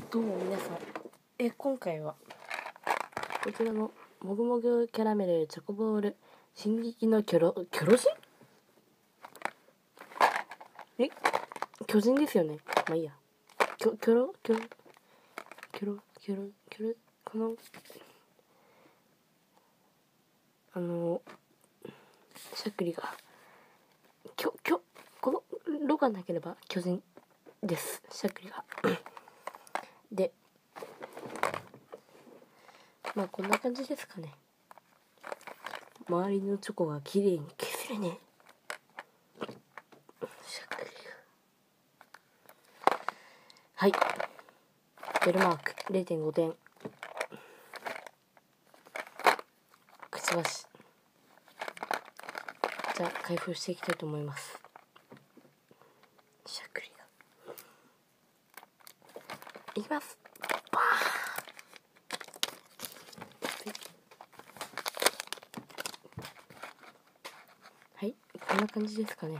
どうも皆さん、今回はこちらのもぐもぐキャラメルチョコボール進撃のキョロ人巨人ですよね。まあいいや。キョロこのしゃっくりがこのロがなければ巨人です。しゃっくりがで、まあこんな感じですかね。周りのチョコがきれいに消せるね。しゃっくりがはい、ベルマーク 0.5 点、くちばし。じゃあ開封していきたいと思います。しゃっくりがいきます。バーはい、こんな感じですかね。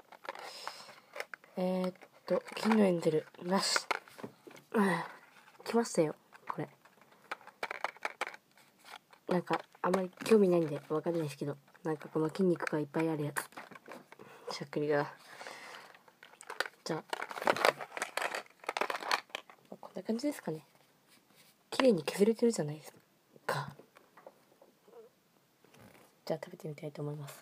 金のエンゼルなし。来ましたよこれ。なんかあんまり興味ないんでわかんないですけど、なんかこの筋肉がいっぱいあるやつ、しゃっくりが。じゃあこんな感じですかね。綺麗に削れてるじゃないですか。じゃあ食べてみたいと思います。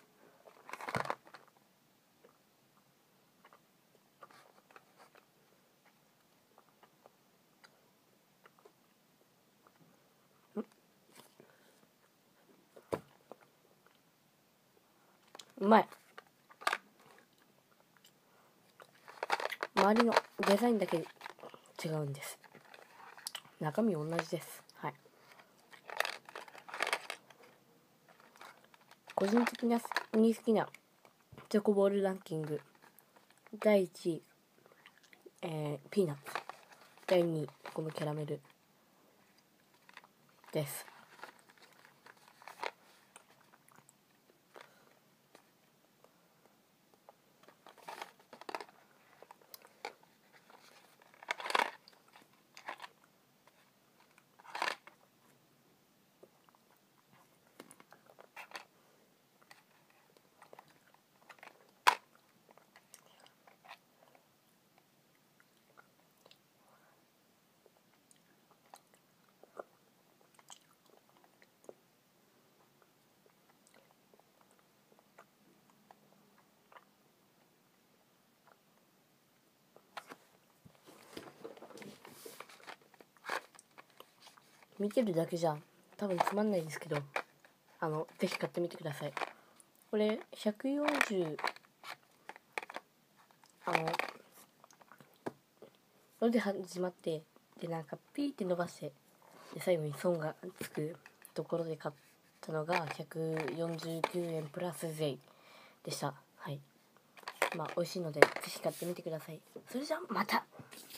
うまい。周りのデザインだけ違うんです。中身同じです。はい。個人的に好きなチョコボールランキング第1位、ピーナッツ。第2位このキャラメルです。見てるだけじゃ多分つまんないですけど、ぜひ買ってみてください。これ140、ので始まって、でなんかピーって伸ばして、で最後に損がつくところで買ったのが149円プラス税でした。はい。まあ美味しいのでぜひ買ってみてください。それじゃあまた。